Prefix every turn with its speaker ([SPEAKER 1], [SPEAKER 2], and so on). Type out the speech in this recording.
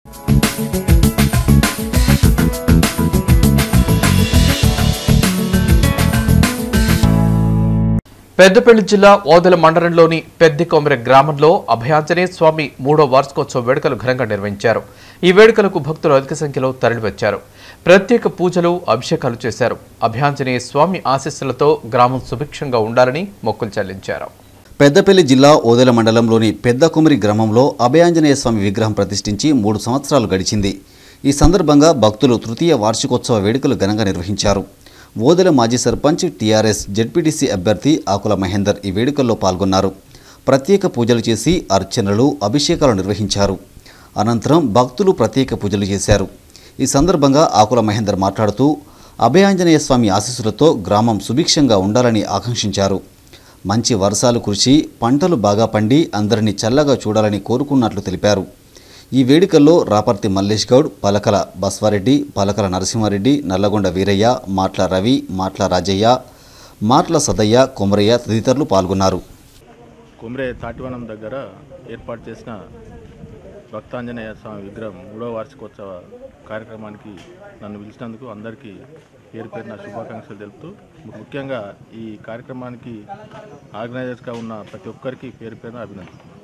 [SPEAKER 1] పెద్దపల్లి జిల్లా ఓదెల మండలంలోని పెద్దికొమరె గ్రామంలో అభయాంజనేయ స్వామి 3వ వార్షికోత్సవ వేడుకలు ఘనంగా నిర్వహించారు. ఈ వేడుకలకు భక్తులు అధిక సంఖ్యలో తరలివచ్చారు. ప్రత్యేక పూజలు, అభిషేకాలు చేశారు. అభయాంజనేయ స్వామి ఆశీస్సులతో గ్రామం సుభిక్షంగా ఉండాలని మొక్కులు చెల్లించారు.
[SPEAKER 2] పెద్దపల్లి జిల్లా ఓదెల మండలంలోని పెద్దకొమరి గ్రామంలో అభయాంజనేయ స్వామి విగ్రహం ప్రతిష్ఠించి 3 సంవత్సరాలు గడిచింది. ఈ సందర్భంగా భక్తులు తృతీయ వార్షికోత్సవ వేడుకలు ఘనంగా నిర్వహించారు. ఓదెల మాజీ సర్పంచ్ టీఆర్ఎస్ జెడ్పీటీసీ అభ్యర్థి ఆకుల మహేందర్ ఈ వేడుకల్లో పాల్గొన్నారు. ప్రత్యేక పూజలు చేసి అర్చనలు, అభిషేకాలు నిర్వహించారు. అనంతరం భక్తులు ప్రత్యేక పూజలు చేశారు. ఈ సందర్భంగా ఆకుల మహేందర్ మాట్లాడుతూ అభయాంజనేయ స్వామి ఆశీస్సులతో గ్రామం సుభిక్షంగా ఉండాలని ఆకాంక్షించారు. మంచి వర్షాలు కురిసి పంటలు బాగా పండి అందరినీ చల్లగా చూడాలని కోరుకున్నట్లు తెలిపారు. ఈ వేడుకల్లో రాపర్తి మల్లేష్ గౌడ్, పలకల బస్వారెడ్డి, పలకల నరసింహారెడ్డి, నల్లగొండ వీరయ్య, మాట్ల రవి, మాట్ల రాజయ్య, మాట్ల సదయ్య, కొమరయ్య తదితరులు పాల్గొన్నారు.
[SPEAKER 3] కొమరే తాటివనం దగ్గర ఏర్పాటు చేసిన భక్తాంజనేయ స్వామి విగ్రహం 3వ వార్షికోత్సవ కార్యక్రమానికి నన్ను పిలిచినందుకు అందరికీ పేరు పేరున శుభాకాంక్షలు తెలుపుతూ, ముఖ్యంగా ఈ కార్యక్రమానికి ఆర్గనైజర్స్గా ఉన్న ప్రతి ఒక్కరికి పేరు పేరున అభినందనలు.